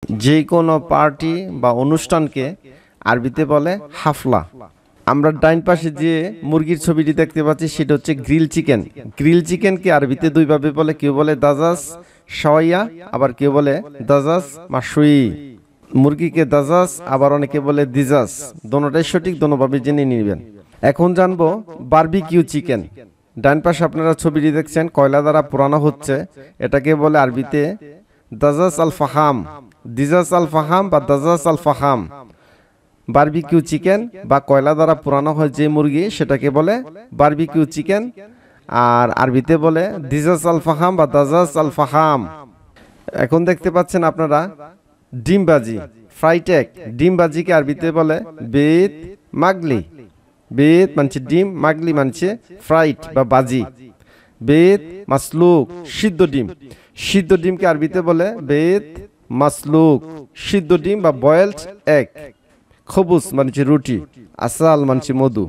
যে কোনো পার্টি বা অনুষ্ঠানকে আরবিতে বলে হাফলা। আমরা ডাইন পাশে যে মুরগির ছবিটি দেখতে পাচ্ছি সেটা হচ্ছে গ্রিল চিকেন। গ্রিল চিকেনকে আরবিতে দুইভাবে বলে, কেউ বলে দাজাস শাওয়াইয়া, আবার কেউ বলে দাজাস মাশুই। মুরগিকে দাজাস, আবার অনেকে বলে দিজাস। দোনোটাই সঠিক, দোনোভাবে জেনে নেবেন। এখন জানবো বারবিকিউ চিকেন। ডান পাশে আপনারা ছবিটি দেখছেন, কয়লা দ্বারা পোড়ানো হচ্ছে, এটাকে বলে আরবিতে দাজাস আল ফাহাম, দিজাস আল ফাহাম বা দাজাস আল ফাহাম। বারবিকিউ চিকেন বা কয়লা দ্বারা পোড়ানো হয় যে মুরগি, সেটাকে বলে বারবিকিউ চিকেন, আর আরবিতে বলে দিজাস আল ফাহাম বা দাজাস আল ফাহাম। এখন দেখতে পাচ্ছেন আপনারা ডিমবাজি, ফ্রাইড এগ। ডিমবাজিকে আরবিতে বলে বেত মাগলি। বেত মানছে ডিম, মাগলি মানছে ফ্রাইড বা বাজি। বেত মাসলুক, সিদ্ধ ডিম। সিদ্ধ ডিমকে আরবিতে বলে বেত মাসলুক, সিদ্ধ ডিম বা বয়েলড এগ। খবুজ মানছে রুটি, আসাল মানছে মধু,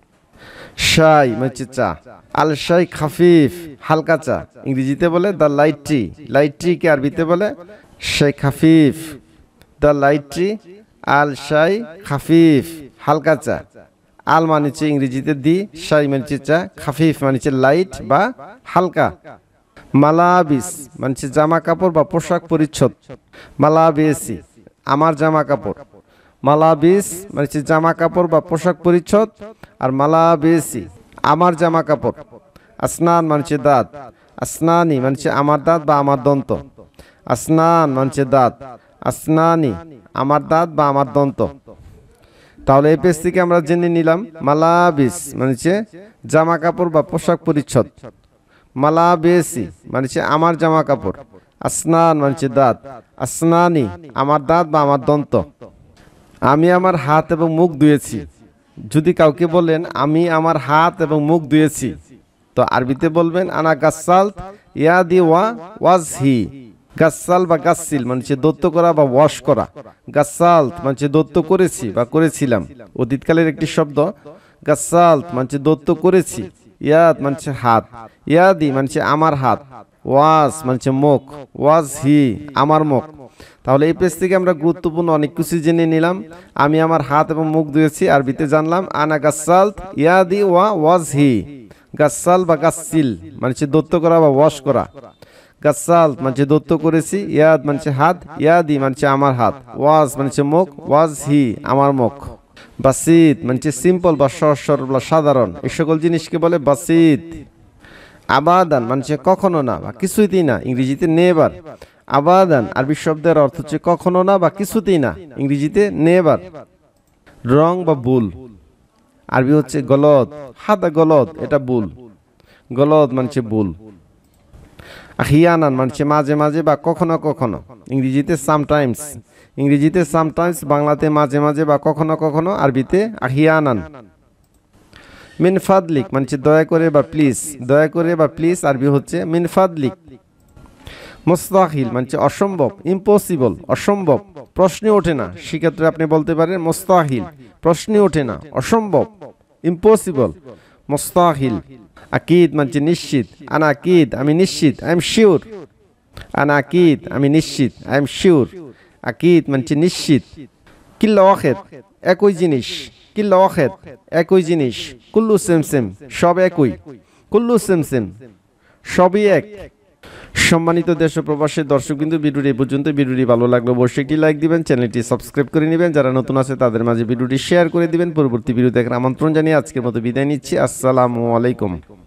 শাই মানছে চা। আল শাই খাফিফ, হালকা চা, ইংরেজিতে বলে দ্য লাইট টি। লাইট টিকে আরবিতে বলে শাই খাফিফ, দ্য লাইট টি। আল শাই খাফিফ, হালকা চা। আল মানেছে ইংরেজিতে দি, শাই মানেছে চা, খাফিফ মানেছে লাইট বা হালকা। মালাবিস মানছে জামা কাপড় বা পোশাক পরিচ্ছদ। মালাবেসি, আমার জামা কাপড়। মালাবিস মানছে জামা কাপড় বা পোশাক পরিচ্ছদ, আর মালাবেসি আমার জামা কাপড়। আসনান মানছে দাঁত। আসনানি মানছে আমার দাঁত বা আমার দন্ত। আসনান মানছে দাঁত, আসনানি আমার দাঁত বা আমার দন্ত। তাহলে এই পেজ থেকে আমরা জেনে নিলাম মালাবিস মানছে জামা কাপড় বা পোশাক পরিচ্ছদ। মালাবেসি মানছে আমার জামা কাপড়। আসনান মানছে দাঁত, আসনানি আমার দাঁত বা আমার দন্ত। আমি আমার হাত এবং মুখ ধুয়েছি। যদি কাউকে বলেন আমি আমার হাত এবং মুখ ধুয়েছি, তো আরবিতে বলবেন আনা গাসাল ইয়াদি ওয়াজহি। গাসাল বা গাসিল মানছে দত্ত করা বা ওয়াশ করা। গাসাল মানছে দত্ত করেছি বা করেছিলাম, অতীতকালের একটি শব্দ। গাসাল মানছে দত্ত করেছি। ইয়াদ মানছে হাত, ইয়াদি মানছে আমার হাত। ওয়াজ মানছে মুখ, ওয়াজহি আমার মুখ। তাহলে এই পেজ থেকে আমরা গুরুত্বপূর্ণ অনেক কিছু জেনে নিলাম। আমি আমার হাত এবং মুখ ধুয়েছি, আরবিতে জানলাম আনা গাসাল ইয়াদি ওয়াজহি। গাসাল বা গাসিল মানছে দত্ত করা বা ওয়াশ করা। গাসাল মানছে দত্ত করেছি, ইয়াদ মানছে হাত, ইয়াদি মানছে আমার হাত, ওয়াজ মানছে মুখ, ওয়াজহি আমার মুখ। বাসিত মানছে সিম্পল বা সহজ সরল বা সাধারণ। এই সকল জিনিসকে বলে বাসিত। আবাদান মানছে কখনো না বা কিছুতেই না, ইংরেজিতে নেভার। আবাদান আরবি শব্দের অর্থ হচ্ছে কখনো না বা কিছুতেই না, ইংরেজিতে নেভার। রং বা ভুল, আরবি হচ্ছে গলদ। হাদা গলদ, এটা ভুল। গলদ মানছে ভুল। আহিয়ানান মানছে মাঝে মাঝে বা কখনো কখনো, ইংরেজিতে সামটাইমস। ইংরেজিতে সামটাইমস, বাংলাতে মাঝে মাঝে বা কখনো কখনো, আরবিতে আহিয়ানান। মিন ফাদলিক মানছে দয়া করে বা প্লিজ। দয়া করে বা প্লিজ আরবি হচ্ছে মিন ফাদলিক। মুস্তাহিল মানছে অসম্ভব, ইম্পসিবল, অসম্ভব, প্রশ্নে ওঠে না। সেক্ষেত্রে আপনি বলতে পারেন মুস্তাহিল, প্রশ্নে ওঠে না, অসম্ভব, ইম্পসিবল, মুস্তাহিল। আকিদ মানছে নিশ্চিত। আনা আকিদ আমি নিশ্চিত, আই এম শিওর। আনা আকিদ আমি নিশ্চিত, আই এম শিওর। আকিদ মানছে নিশ্চিত। কিল্লা ওয়াহেদ একই জিনিস। কিল্লা ওয়াহেদ একই জিনিস। কুল্লু সেম সেম সব একই। কুল্লু সেম সেম সবই এক। সম্মানিত দেশ ও প্রবাসের দর্শকবৃন্দ, ভিডিওটি এই পর্যন্ত। ভিডিওটি ভালো লাগলে অবশ্যই একটি লাইক দিবেন, চ্যানেলটি সাবস্ক্রাইব করে নেবেন। যারা নতুন আছে তাদের মাঝে ভিডিওটি শেয়ার করে দিবেন। পরবর্তী ভিডিও দেখার আমন্ত্রণ জানিয়ে আজকের মতো বিদায় নিচ্ছি। আসসালামু আলাইকুম।